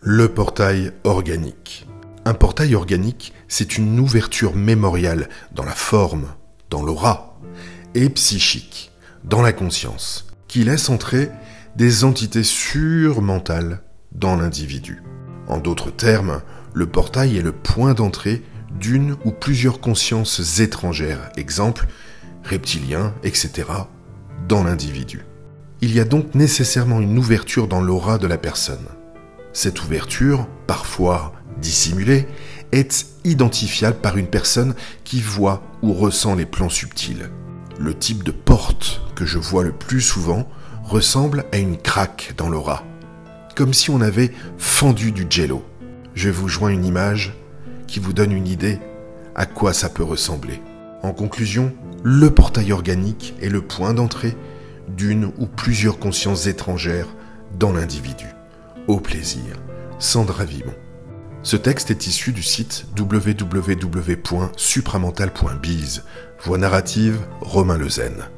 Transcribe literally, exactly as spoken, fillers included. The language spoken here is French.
Le portail organique. Un portail organique, c'est une ouverture mémoriale dans la forme, dans l'aura, et psychique, dans la conscience, qui laisse entrer des entités surmentales dans l'individu. En d'autres termes, le portail est le point d'entrée d'une ou plusieurs consciences étrangères, exemple, reptiliens, et cetera, dans l'individu. Il y a donc nécessairement une ouverture dans l'aura de la personne. Cette ouverture, parfois dissimulée, est identifiable par une personne qui voit ou ressent les plans subtils. Le type de porte que je vois le plus souvent ressemble à une craque dans l'aura, comme si on avait fendu du jello. Je vous joins une image qui vous donne une idée à quoi ça peut ressembler. En conclusion, le portail organique est le point d'entrée d'une ou plusieurs consciences étrangères dans l'individu. Au plaisir, Sandra Vimon. Ce texte est issu du site w w w point supramental point biz. Voix narrative, Romain Lezen.